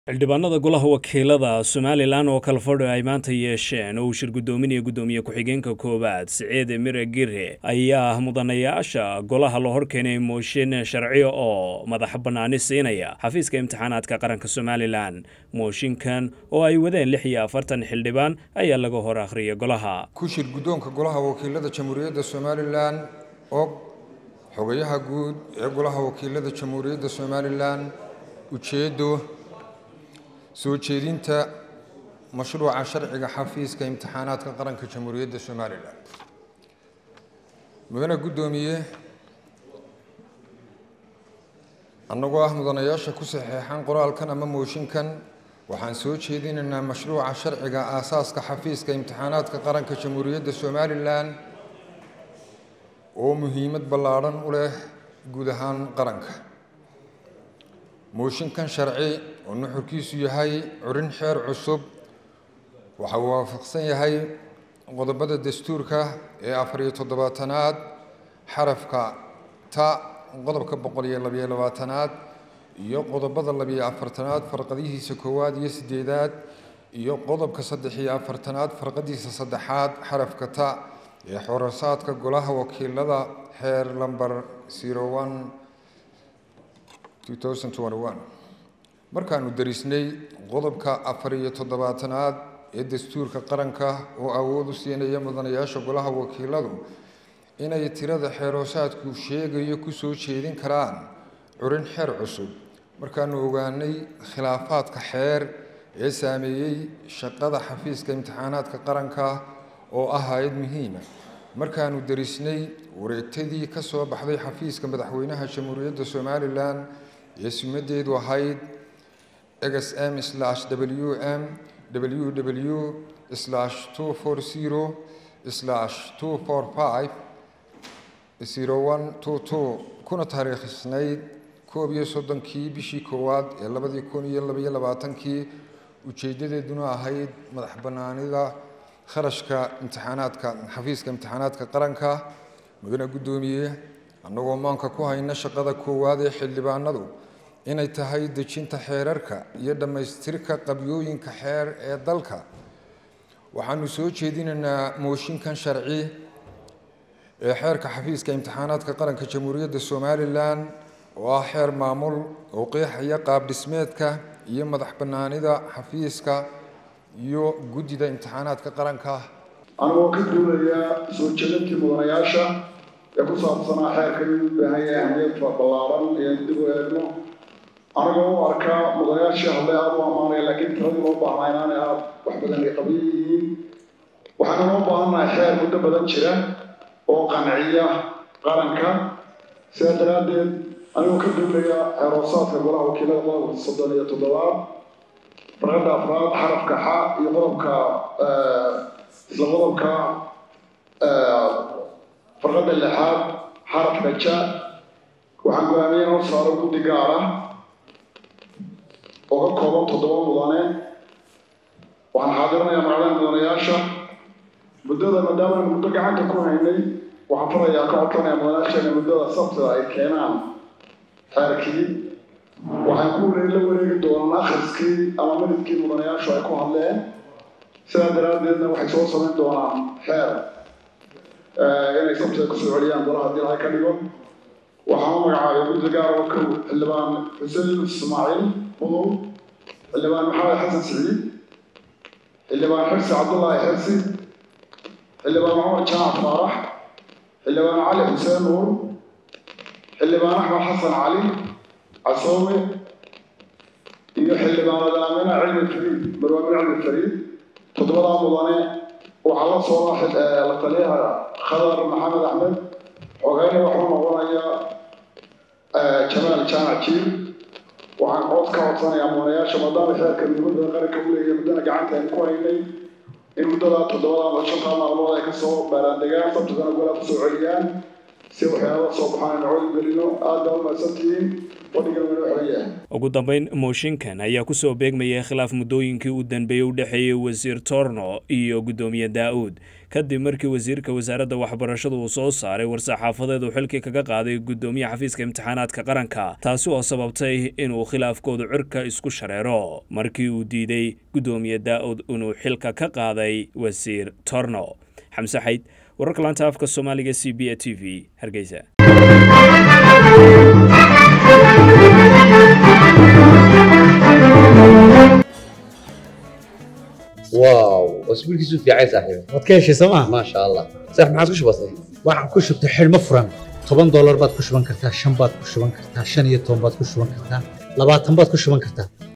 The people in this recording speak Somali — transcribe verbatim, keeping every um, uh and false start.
xildhibaanada golaha wakiilada Somaliland oo kala fadhiyo ay maanta yeesheen oo shir gudoominaya gudoomiye ku-xigeenka koowaad Saciid Mire Girre ayaa mudanayaasha golaha loo horkeenay mooshin sharci oo madax banaani siinaya xafiiska imtixaanaadka qaranka Somaliland. mooshinkan oo ay wadeen lix iyo afartan xildhibaan ayaa laga hor akhriyay golaha ku shir gudoonka golaha wakiilada Jamhuuriyadda Somaliland oo xogayaha guud ee golaha wakiilada Jamhuuriyadda Somaliland ujeedo soo jeedinta mashruuca sharciga xafiiska imtixaanaadka qaranka Jamhuuriyadda Somaliland. mudane gudoomiye annagoo ah mudanayaasha ku saxeexan qoraalkan ama mooshinkan waxaan soo jeedinaynaa mashruuca sharciga aasaaska xafiiska imtixaanaadka qaranka Jamhuuriyadda Somaliland oo muhiimad ballaaran u leh guud ahaan qaranka. mooshinkan sharci oo nuxurkiisu yahay curin xeer cusub waxa uu waafaqsan yahay qodobada dastuurka ee afar iyo toddobaatanaad xarafka ta qodobka boqol iyo laba iyo labaatanaad iyo qodobada laba iyo afartanaad farqadihiisa koowaad iyo sideedaad iyo qodobka saddex iyo afartanaad farqadiisa saddexaad xarafka ta ee xorosaadka golaha wakiilada xeer lambar zero one two thousand twenty-one. markaanu darisnay qodobka afar iyo toddobaatanaad ee dastuurka qaranka oo awood u siinaya mudanayaasha golaha wakiiladu inay tirada xeeroosaadku sheegayo ku soo jeedin karaan curin xeer cusub markaanu ogaanay khilaafaadka xeer ee saameeyay shaqada xafiiska imtixaanaadka qaranka oo ah hay'ad muhiim ah markaanu darisnay wareegtadii ka soo baxday xafiiska madaxweynaha Jamhuuriyadda Somaliland ee sumadeedu ahayd X M slash W M W W slash two forty slash two forty-five zero one two two kuna taariikhisnayd koob iyo soddonkii bishii koowaad ee labadii kun iyo laba iyo labaatankii ujeedadeeduna ahayd madax banaanida kharashka imtixaanaadka xafiiska imtixaanaadka qaranka. mudane gudoomiye annagoo maanka ku hayna shaqada koowaad ee xildhibaanadu inay tahay dejinta xeerarka iyo dhamaystirka qabyooyinka xeer ee dalka waxaanu soo jeedinaynaa mooshinkan sharci ee xeerka xafiiska imtixaanaadka qaranka Jamhuuriyadda Somaliland oo ah xeer maamul oo qeexaya qaab dhismeedka iyo madax banaanida xafiiska iyo guddida imtixaanaadka qaranka. anagoo ka duulaya soo jeedintii mudanayaasha ee ku saabsanaa xeerkan u baahan yahay ahmiyad ballaaran ee dib u eegno anagoo u arkaa mudanayaashii hadlay aad u ammaanaya laakiin tiradii loo baahnaa inaanay aad wax badan ay qabiyo yihiin waxaana loo baahannahay xeer muddo badan jira oo qanciya qaranka sidaa daraaddeed anigoo ka duulaya xeeroosaadka golaha wakiilada qodobka soddon iyo toddobaad farqada afraad xarafka xa iyo qodobka isla qodobka farqada lixaad xarafka ja waxaan go'aamiyey inoo saaro guddi gaar ah oo ka kooban toddoba mudane waxaan xaadirinayaa magacada mudanayaasha muddada maadaama aynu muddo gacanta ku haynay waxaan farayaa ka codsanaya mudanayaasha inay muddada sabtida ay keenaan xeerkii waxaan ku la wareegi doonaan akhriskii ama midabkii mudanayaashu ay ku hadleen sidaa daraaddeedna waxay soo samayn doonaan xeer inay sabtida kusoo celiyaan golaha haddii lahay ka dhigo waxaan u magacaabay guddi gaar oo kow xildhibaan xuseen ismaaciil mudug xildhibaan maxamed xasan siciid xildhibaan xirsi cabdullaahi xirsi xildhibaan cumar jaamac faarax xildhibaan cali xuseen nuur xildhibaan axmed xasan cali casoowe iyo xildhibaan adaamina cilmi fariid marwaamin cilmi fariid toddobadaa mudane waxaa la soo la taliyaha khadar maxamed axmed xogayna waxuu noqonayaa jamaal jaamac jiir waxaan cod ka codsanayaa mudanayaasha maadaama xeerka muhiimadda qaranka u leeyahay muddana gacanta aynu ku haynay in muddada toddobadaa ama shantaa maalmood ay kasoo baaraandegaan sabtidana golaha kusoo celiyaan si waxyaaba soo baxaan cod gelino aad baa umahadsantihiin fadhigan waynu xelayaa ugu dambeyn mooshinkan ayaa ku soo beegmayay khilaaf muddooyinkii u danbeeyey u dhexeeyey wasiir Torno iyo gudoomiye Daa'uud kadib markii wasiirka wasaaradda waxbarashada uu soo saaray war-saxaafadeed uu xilkii kaga qaaday gudoomiye xafiiska imtixaanaadka qaranka taasi oo sababtay inuu khilaafkoodu cirka isku shareero markii uu diiday gudoomiye Daa'uud inuu xilka ka qaaday wasiir Torno xamse xayd wararka laanta afka Soomaaliga C B A T V Hargeysa واو واسبوع كيسو في عايز صاحبي waad ka heshay sooma ما شاء الله صح ما عاد كش بسيط waxaan ku shubtay xilmo furan toban dollar baad ku shuban kartaa shan baad ku shuban kartaa shan iyo toban baad ku shuban kartaa labaatan baad ku shuban kartaa